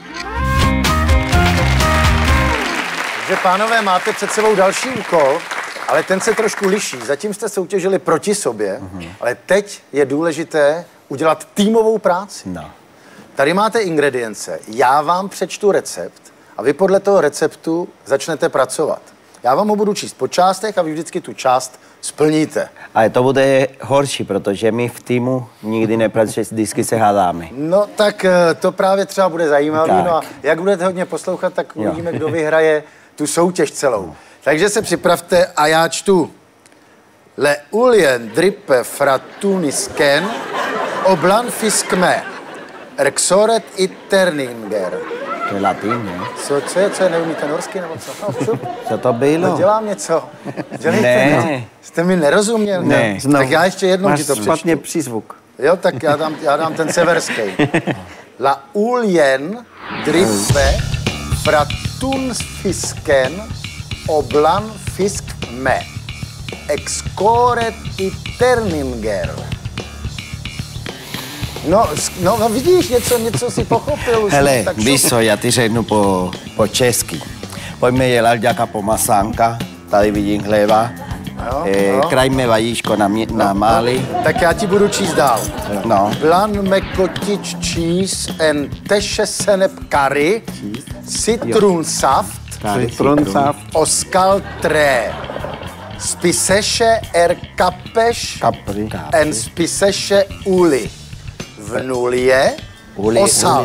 [SPEAKER 1] Takže pánové, máte před sebou další úkol, ale ten se trošku liší. Zatím jste soutěžili proti sobě, ale teď je důležité udělat týmovou práci.
[SPEAKER 2] No.
[SPEAKER 1] Tady máte ingredience, já vám přečtu recept a vy podle toho receptu začnete pracovat. Já vám ho budu číst po částech a vy vždycky tu část splníte.
[SPEAKER 2] Ale to bude horší, protože my v týmu nikdy nepracujeme, vždycky se hádáme.
[SPEAKER 1] No tak to právě třeba bude zajímavé.
[SPEAKER 2] Tak.
[SPEAKER 1] No a jak budete hodně poslouchat, tak uvidíme, kdo vyhraje tu soutěž celou. Takže se připravte a já čtu. Le ulien drippe fratunisken oblan fiskme rexoret iterninger.
[SPEAKER 2] To je latín, ne?
[SPEAKER 1] Co je, neumíte norsky nebo co? No,
[SPEAKER 2] Co to bylo?
[SPEAKER 1] No, dělám něco. Dělejte.
[SPEAKER 2] Ne.
[SPEAKER 1] Jste mi nerozuměl?
[SPEAKER 2] Ne.
[SPEAKER 1] Tak já ještě jednou
[SPEAKER 4] Máš
[SPEAKER 1] ti to přečtu.
[SPEAKER 4] špatně přízvuk.
[SPEAKER 1] Jo, tak já dám ten severský. La ulien drippe fratunsfisken oblan fisk me excoret iterninger. No vidíš, něco si pochopil.
[SPEAKER 2] Hele,
[SPEAKER 1] tak
[SPEAKER 2] víš co, já ti řeknu po česky. Pojďme dělat nějaká pomazánka, tady vidím chleba. Krajme vajíčko na máli.
[SPEAKER 1] Tak já ti budu číst dál.
[SPEAKER 2] No.
[SPEAKER 1] Blan me kotič cheese and teshe senep curry, citron saft, oskal tre, spiseše kapeš and spiseše uli. Vnulie osal.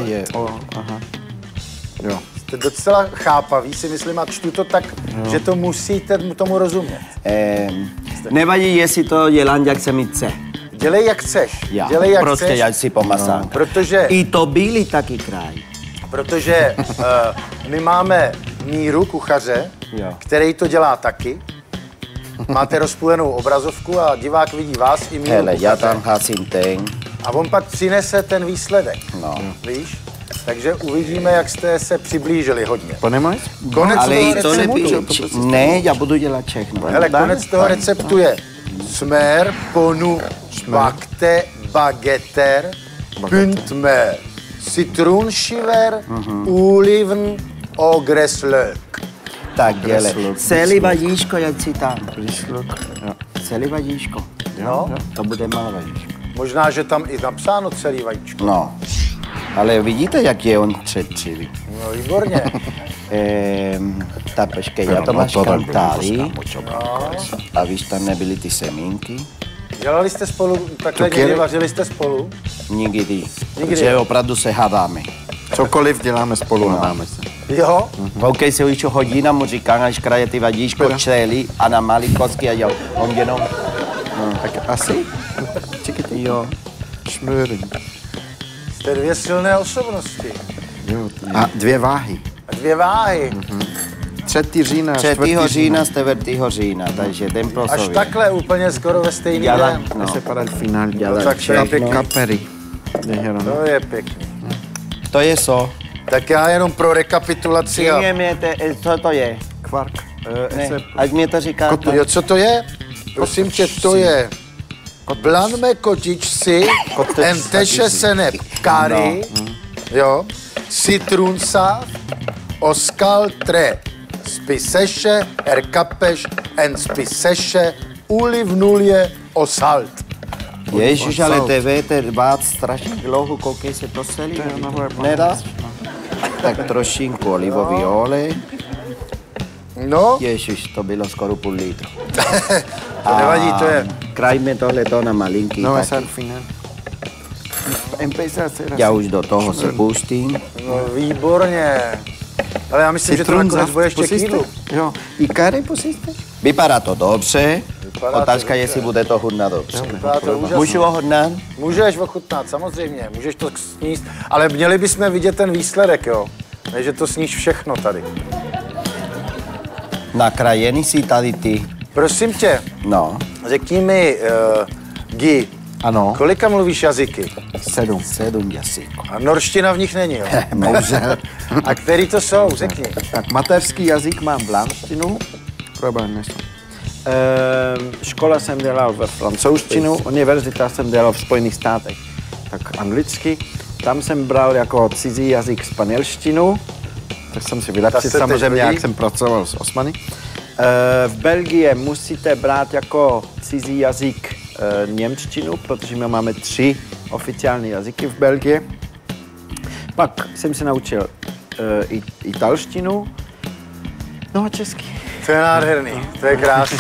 [SPEAKER 1] Jste docela chápavý, si myslím, a čtu to tak, že to musíte tomu rozumět.
[SPEAKER 2] Nevadí, jestli to dělám, jak se mi chce.
[SPEAKER 1] Dělej, jak chceš.
[SPEAKER 2] Já.
[SPEAKER 1] Dělej, jak
[SPEAKER 2] prostě
[SPEAKER 1] chceš.
[SPEAKER 2] já si pomazám.
[SPEAKER 1] Protože...
[SPEAKER 2] I to byli taky kraj.
[SPEAKER 1] Protože my máme Míru, kuchaře, který to dělá taky. Máte rozpůlenou obrazovku a divák vidí vás i Míru.
[SPEAKER 2] Hele,
[SPEAKER 1] kuchaře.
[SPEAKER 2] já tam hasím ten.
[SPEAKER 1] A on pak přinese ten výsledek.
[SPEAKER 2] No.
[SPEAKER 1] Víš? Takže uvidíme, jak jste se přiblížili hodně.
[SPEAKER 4] Ponemáš?
[SPEAKER 1] Konec
[SPEAKER 2] ale
[SPEAKER 1] toho
[SPEAKER 2] to
[SPEAKER 1] receptu.
[SPEAKER 2] ne, já budu dělat všechno.
[SPEAKER 1] Hele, konec toho receptu je smer, ponu, bakte, bageter, pyntmer, citrunskiver, ulivn, ogreslök.
[SPEAKER 2] Tak dělej. Celý vajíčko, jak si tam. Celý vajíčko.
[SPEAKER 1] No.
[SPEAKER 2] To bude malé vajíčko.
[SPEAKER 1] Možná, že tam i napsáno celý vajíčko.
[SPEAKER 2] No. Ale vidíte, jak je on třetřivý.
[SPEAKER 1] No, výborně.
[SPEAKER 2] Tak počkej, já to máškám tady. A víš, tam nebyly ty semínky.
[SPEAKER 1] Dělali jste spolu, takhle někdy vařili jste spolu?
[SPEAKER 2] Nikdy. Protože opravdu se hádáme.
[SPEAKER 4] Cokoliv děláme spolu, hádáme se.
[SPEAKER 1] Jo?
[SPEAKER 2] Koukej se, už hodina mu říkám, až kraje ty vadíčko celý a na malý kocky a on jenom...
[SPEAKER 4] Tak asi? Čekajte.
[SPEAKER 2] Jo.
[SPEAKER 4] Šmören.
[SPEAKER 1] Jste dvě silné osobnosti.
[SPEAKER 4] A 2 váhy.
[SPEAKER 1] A 2 váhy.
[SPEAKER 4] 3. října,
[SPEAKER 2] 3. října, 4. října, takže den pro
[SPEAKER 1] Až takhle úplně skoro ve stejný den.
[SPEAKER 2] No.
[SPEAKER 4] Se para el final.
[SPEAKER 1] No, tak to je pěkný.
[SPEAKER 4] Kapery.
[SPEAKER 1] To je pěkný.
[SPEAKER 2] To je co?
[SPEAKER 1] Tak já jenom pro rekapitulaci.
[SPEAKER 2] Co to je?
[SPEAKER 4] Kvark.
[SPEAKER 2] Ne, ať mě to říká.
[SPEAKER 1] Jo, co to je? Prosím tě, to je blanme kotičci, enteše senep curry, jo, citrunsa, oskal tre, spiseše, erkapeš, en spiseše, ulivnulie, osalt.
[SPEAKER 2] Ježiš, ale tebe trvá strašně dlouho, koukej se to celý. Nedá? Tak trošinku olivový olej.
[SPEAKER 1] No.
[SPEAKER 2] Ježiš, to bylo skoro půl litru.
[SPEAKER 1] To nevadí, to je.
[SPEAKER 2] Krajme tohleto na malinký
[SPEAKER 4] No,
[SPEAKER 2] taky.
[SPEAKER 4] es al final.
[SPEAKER 2] Já už do toho se pustím.
[SPEAKER 1] No, výborně. Ale já myslím, že to nakonec bude ještě chvíli.
[SPEAKER 4] Jo. I curry pustíte?
[SPEAKER 2] Vypadá to dobře. Otázka, jestli bude to chutnat dobře. Můžu ochutnat?
[SPEAKER 1] Můžeš ochutnat, samozřejmě. Můžeš to sníst. Ale měli bychom vidět ten výsledek, jo. Ne, že to sníš všechno tady.
[SPEAKER 2] Nakrájený si tady ty.
[SPEAKER 1] Prosím tě,
[SPEAKER 2] No.
[SPEAKER 1] řekni mi, Guy,
[SPEAKER 4] Ano.
[SPEAKER 1] Kolika mluvíš jazyky?
[SPEAKER 4] 7.
[SPEAKER 2] 7 jazyků.
[SPEAKER 1] A norština v nich není, jo?
[SPEAKER 4] Bohužel.
[SPEAKER 1] A který to jsou? Řekni.
[SPEAKER 4] Tak mateřský jazyk mám vlámštinu. Problém nejsou. Škola jsem dělal ve francouzštinu, univerzita jsem dělal v Spojených státech, tak anglicky. Tam jsem bral jako cizí jazyk španělštinu, tak jsem si vylepšil samozřejmě, jak jsem pracoval s Osmany. V Belgii musíte brát jako cizí jazyk němčtinu, protože my máme 3 oficiální jazyky v Belgii. Pak jsem se naučil italštinu, no a česky.
[SPEAKER 1] To je nádherný, to je krásný.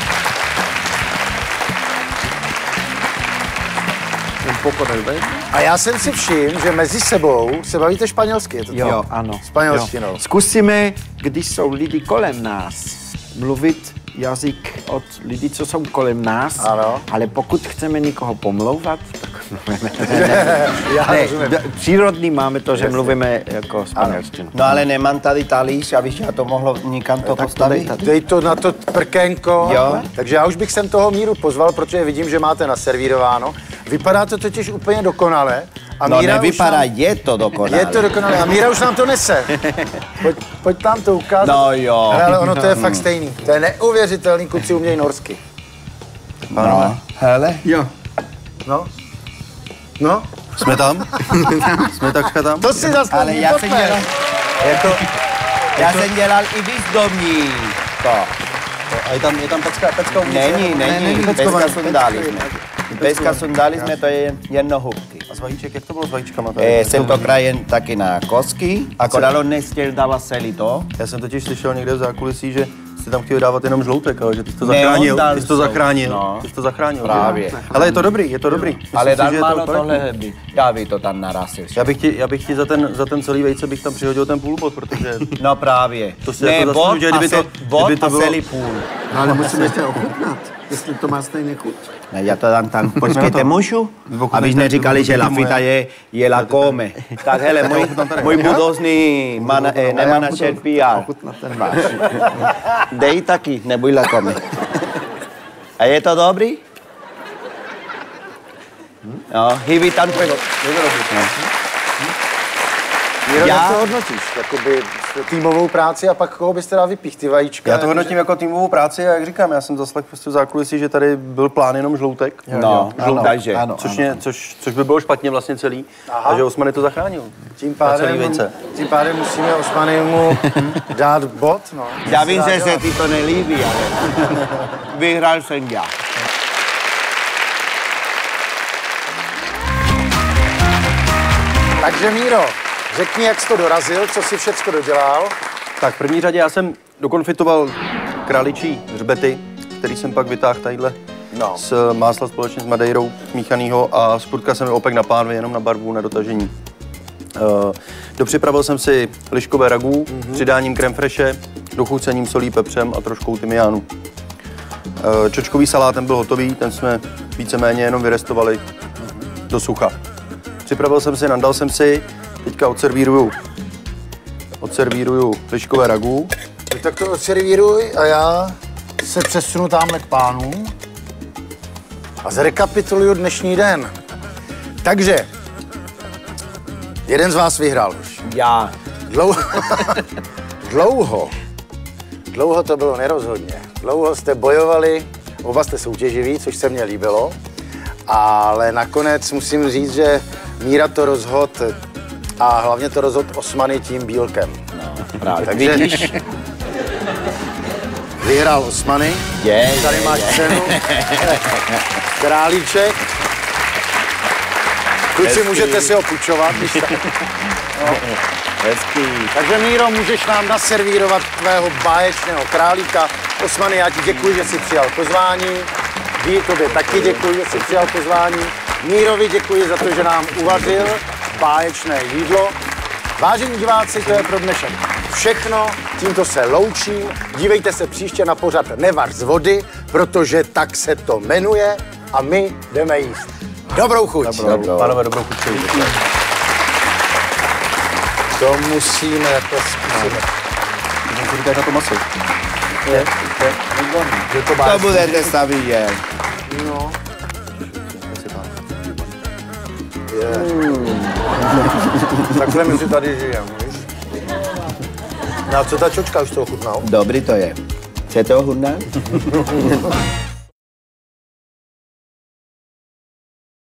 [SPEAKER 1] A já jsem si všiml, že mezi sebou se bavíte španělsky, je to
[SPEAKER 4] jo,
[SPEAKER 1] to?
[SPEAKER 4] ano.
[SPEAKER 1] Španělštinou.
[SPEAKER 4] Zkusíme, když jsou lidi kolem nás, mluvit jazyk od lidí, co jsou kolem nás,
[SPEAKER 1] ano.
[SPEAKER 4] Ale pokud chceme někoho pomlouvat, tak
[SPEAKER 1] mluvíme.
[SPEAKER 4] Přírodní máme to, že mluvíme jako španělštinu.
[SPEAKER 2] No ale nemám tady talíř, abych já to mohl někam to postavit.
[SPEAKER 1] Dej to na to prkénko.
[SPEAKER 2] Jo.
[SPEAKER 1] Takže já už bych sem toho Míru pozval, protože vidím, že máte naservírováno. Vypadá to totiž úplně dokonale. A
[SPEAKER 2] No
[SPEAKER 1] Míra
[SPEAKER 2] nevypadá, je to dokonale.
[SPEAKER 1] Je to dokonale. A Míra už nám to nese. Pojď tam to ukázat.
[SPEAKER 2] No jo.
[SPEAKER 1] Ale ono to je fakt stejný. To je neuvěřitelný, kluci umějí norsky.
[SPEAKER 2] No, hele.
[SPEAKER 4] Jo.
[SPEAKER 1] No. No.
[SPEAKER 3] Jsme tam? Jsme takřka tam?
[SPEAKER 1] To si zaslouží.
[SPEAKER 2] Ale já jsem dělal, já jsem dělal i výzdobní.
[SPEAKER 3] A je tam pecka umí?
[SPEAKER 2] Není, peska sundali jsme, to je jednohubky.
[SPEAKER 3] A z vajíček, jak to bylo s vajíčkama?
[SPEAKER 2] Jsem to krajen taky na kosky, akorát on nechtěl dávat celý to.
[SPEAKER 3] Já jsem totiž slyšel někde v zákulisí, že jste tam chtěli dávat jenom žloutek, ale že ty jsi to zachránil. Ty jsi to zachránil.
[SPEAKER 2] No.
[SPEAKER 3] Ty jsi to zachránil.
[SPEAKER 2] Právě.
[SPEAKER 3] Ale je to dobrý. Myslím
[SPEAKER 2] Ale
[SPEAKER 3] si,
[SPEAKER 2] dal
[SPEAKER 3] že je to
[SPEAKER 2] málo
[SPEAKER 3] korektní.
[SPEAKER 2] tohle by. Já bych to tam narazil.
[SPEAKER 3] Já bych ti za ten celý vejce bych tam přihodil ten půlbod, protože...
[SPEAKER 2] No právě.
[SPEAKER 3] To si
[SPEAKER 2] Ne,
[SPEAKER 3] jako zaslouží, že kdyby to bylo...
[SPEAKER 2] celý půl.
[SPEAKER 4] No, ale musíme to ochutnat, jestli to má stejně chuť.
[SPEAKER 2] Ne, já to dám tam. Počkejte, můžu? Abyš neříkali, že la fita je la come. Tak hele, můj budoucný manažer PR.
[SPEAKER 4] Ochutnat ten váš.
[SPEAKER 2] Dej taky, neboj la come. A je to dobrý? No, hýbí tam pego.
[SPEAKER 1] Míro, jak to hodnotíš? Jakoby týmovou práci a pak koho byste dal vypích, ty vajíčka?
[SPEAKER 3] Já to hodnotím jako týmovou práci a jak říkám, já jsem zaslech prostě v zákulisí, že tady byl plán jenom žloutek.
[SPEAKER 2] No, takže.
[SPEAKER 3] Což by bylo špatně vlastně celý. A že Osmany to zachránil.
[SPEAKER 1] Tím pádem musíme Osmanymu dát bod, no.
[SPEAKER 2] Já vím, že se ti to nelíbí, ale vyhrál jsem já.
[SPEAKER 1] Takže Míro, řekni, jak jsi to dorazil, co jsi všecko dodělal.
[SPEAKER 3] Tak v první řadě já jsem dokonfitoval králičí hřbety, který jsem pak vytáhl tadyhle z másla společně s madeirou míchanýho a spurtka jsem opek na pánvi, jenom na barvu, na dotažení. Dopřipravil jsem si liškové ragu přidáním crème fraîche, dochucením solí, pepřem a troškou tymiánu. Čočkový salát ten byl hotový, ten jsme víceméně jenom vyrestovali do sucha. Připravil jsem si, nandal jsem si, teďka odservíruju liškové ragu.
[SPEAKER 1] Tak to odservíruj a já se přesunu tamhle k pánům a zrekapituluju dnešní den. Takže, jeden z vás vyhrál už.
[SPEAKER 2] Já.
[SPEAKER 1] Dlouho to bylo nerozhodně. Dlouho jste bojovali, oba jste soutěživí, což se mně líbilo, ale nakonec musím říct, že Míra to rozhodl a hlavně to rozhodl Osmany tím bílkem.
[SPEAKER 2] No, právě.
[SPEAKER 1] Takže
[SPEAKER 2] vidíš?
[SPEAKER 1] Vyhrál Osmany. Tady máš cenu. Králíček. Kluci, můžete si ho půjčovat.
[SPEAKER 2] Hezký.
[SPEAKER 1] Takže Míro, můžeš nám naservírovat tvého báječného králíka. Osmany, já ti děkuji, že jsi přijal pozvání. Ví, tobě taky děkuji, že jsi přijal pozvání. Mírovi děkuji za to, že nám uvařil báječné jídlo. Vážení diváci, to je pro dnešek všechno. Tímto se loučím. Dívejte se příště na pořad Nevař z vody, protože tak se to jmenuje a my jdeme jíst. Dobrou chuť.
[SPEAKER 3] Pánové, dobrou chuť.
[SPEAKER 1] To musíme jako zkusit.
[SPEAKER 3] Můžeme si říkat na to maso.
[SPEAKER 2] To budete stavět.
[SPEAKER 1] No. Takhle my si tady žijeme, víš? No a co ta čočka, už to ochutnal?
[SPEAKER 2] Dobrý to je. Chcete ochutnat?